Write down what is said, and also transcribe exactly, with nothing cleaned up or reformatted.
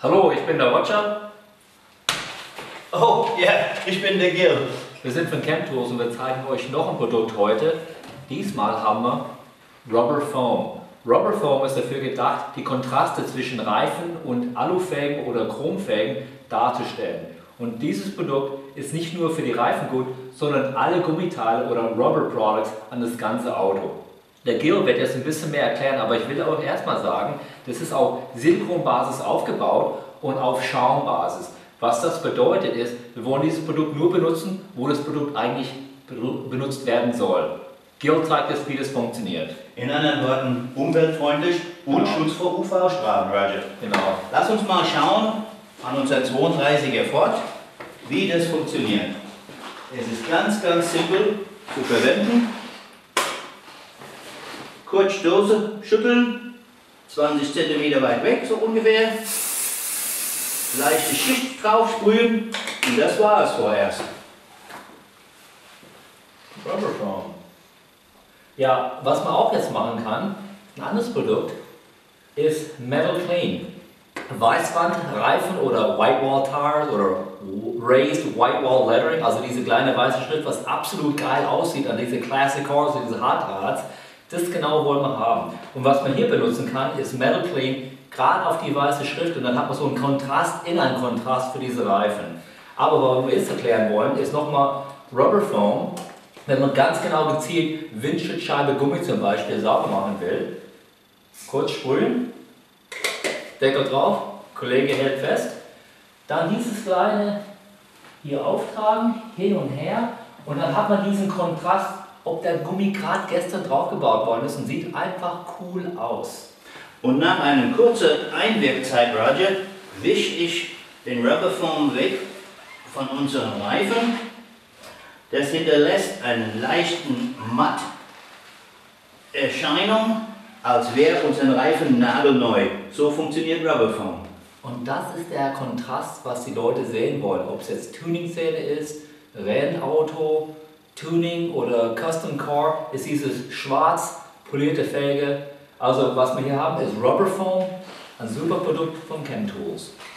Hallo, ich bin der Roger. Oh, ja, yeah, ich bin der Gil. Wir sind von Chemtools und wir zeigen euch noch ein Produkt heute. Diesmal haben wir Rubber Foam. Rubber Foam ist dafür gedacht, die Kontraste zwischen Reifen und Alufelgen oder Chromfelgen darzustellen. Und dieses Produkt ist nicht nur für die Reifen gut, sondern alle Gummiteile oder Rubber Products an das ganze Auto. Der Gil wird jetzt ein bisschen mehr erklären, aber ich will auch erstmal sagen, das ist auf Silikonbasis aufgebaut und auf Schaumbasis. Was das bedeutet ist, wir wollen dieses Produkt nur benutzen, wo das Produkt eigentlich benutzt werden soll. Gil zeigt jetzt, wie das funktioniert. In anderen Worten, umweltfreundlich und Genau. Schutz vor U V-Strahlen, Roger. Genau. Lass uns mal schauen an unser zweiunddreißiger Ford, wie das funktioniert. Es ist ganz, ganz simpel zu verwenden. Kurz Dose schütteln, zwanzig Zentimeter weit weg, so ungefähr. Leichte Schicht drauf sprühen und das war es vorerst. Rubber Foam. Ja, was man auch jetzt machen kann, ein anderes Produkt, ist Metal Clean. Weißwand, Reifen oder Whitewall Tires oder Raised Whitewall Lettering, also diese kleine weiße Schrift, was absolut geil aussieht an diese Classic Cars, diese Hardrads, das genau wollen wir haben. Und was man hier benutzen kann, ist Metal Clean, gerade auf die weiße Schrift, und dann hat man so einen Kontrast in einen Kontrast für diese Reifen. Aber was wir jetzt erklären wollen, ist nochmal Rubber Foam. Wenn man ganz genau gezielt Windschutzscheibe Gummi zum Beispiel sauber machen will, kurz sprühen, Deckel drauf, Kollege hält fest, dann dieses kleine hier auftragen, hin und her, und dann hat man diesen Kontrast, ob der Gummi gerade gestern drauf gebaut worden ist, und sieht einfach cool aus. Und nach einer kurzen Einwirkzeit, Roger, wische ich den Rubber Foam weg von unseren Reifen. Das hinterlässt einen leichten Matt-Erscheinung, als wäre unser Reifen nagelneu. So funktioniert Rubber Foam. Und das ist der Kontrast, was die Leute sehen wollen. Ob es jetzt Tuning-Szene ist, Rennauto, Tuning oder Custom Car, ist dieses schwarz polierte Felge. Also was wir hier haben, ist Rubber Foam, ein super Produkt von Chemtools.